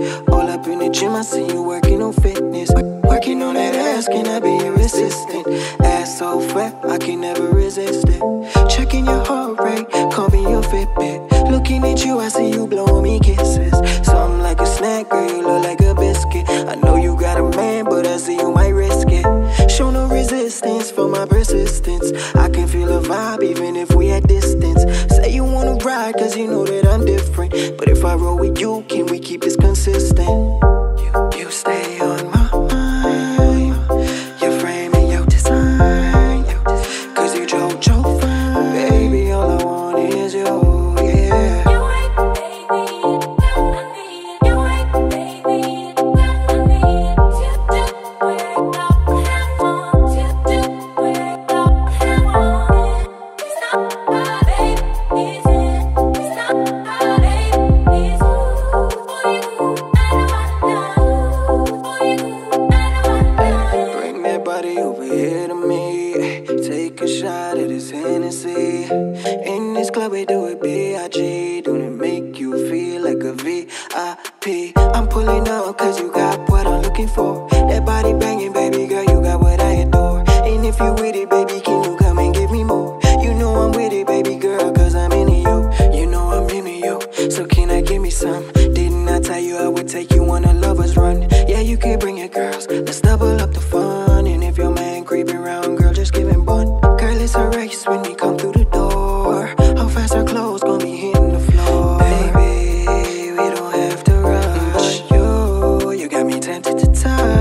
All up in the gym, I see you working on fitness. Working on that ass, can I be your assistant? Ass so fat, I can never resist it. Checking your heart rate, call me your Fitbit. Looking at you, I see you blowing me kisses. Something like a snack, girl, you look like a biscuit. I know you got a man, but I see you might risk it. Show no resistance for my persistence. I can feel a vibe even if we at distance. Say you wanna ride cause you know that I'm different. But if I roll with you, can we keep this consistent? You stay on my mind. Your frame and your design. Cause you Jojo fine. Baby, all I want is you, yeah. You ain't the baby, down on me. You ain't the baby, down on me. You do work up, have on. You do work up, have on. It's not my baby, it's it. It's not my baby, it's you. For you, I don't wanna know. For you, I don't wanna know. Bring that body over here to me. Take a shot of this Hennessy. In this club we do it B.I.G. Don't it make you feel like a VIP? I'm pulling up cause you got what I'm looking for. That body banging, baby girl, you got what I adore. And if you with it, baby, can you come and give me more? You know I'm with it, baby girl, cause I'm into you. You know I'm into you, so can I give me some? Didn't I tell you I would take you on a lover's run? Yeah, you can bring your girls, let's double up the fun. And if your man creeping around, girl, just give him bun. Girl, it's a race when we come through the door. How fast our clothes gonna be hitting the floor? Baby, we don't have to rush. You got me tempted to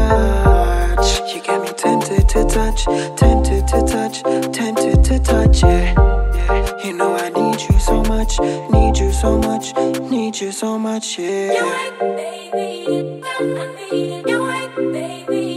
touch. You got me tempted to touch, tempted to touch, tempted to touch, yeah. You know I need you so much, need you so much, need you so much, yeah. You ain't the baby, down on me. You ain't the baby.